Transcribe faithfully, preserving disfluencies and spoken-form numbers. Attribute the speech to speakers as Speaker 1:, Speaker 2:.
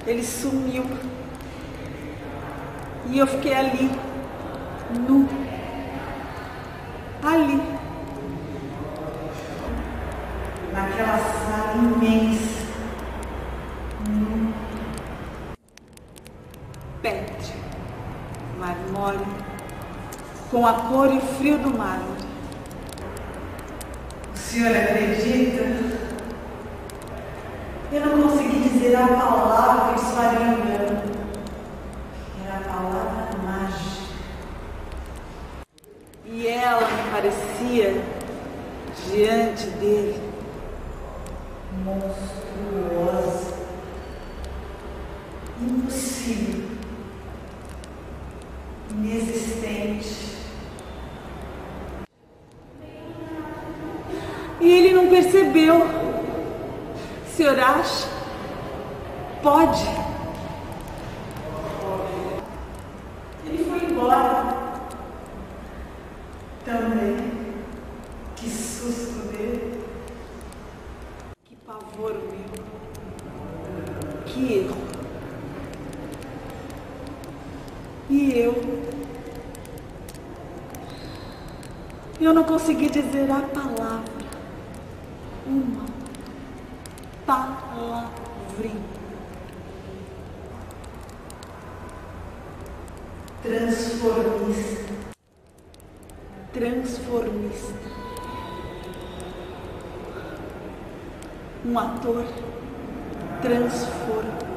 Speaker 1: Ele sumiu. E eu fiquei ali, nu, ali, naquela sala imensa, nu, pétrea, marmóreo, com a cor e o frio do mármore. O senhor acredita? Eu não consegui dizer a palavra que eles fariam engano. Era a palavra mágica. E ela me parecia, diante dele, monstruosa, impossível, inexistente. E ele não percebeu. O senhor acha? Pode. Ele foi embora. Também. Que susto dele. Que pavor meu. Que erro. E eu? Eu não consegui dizer a palavra. Uma palavrinha. Transformista. Transformista. Um ator transformista.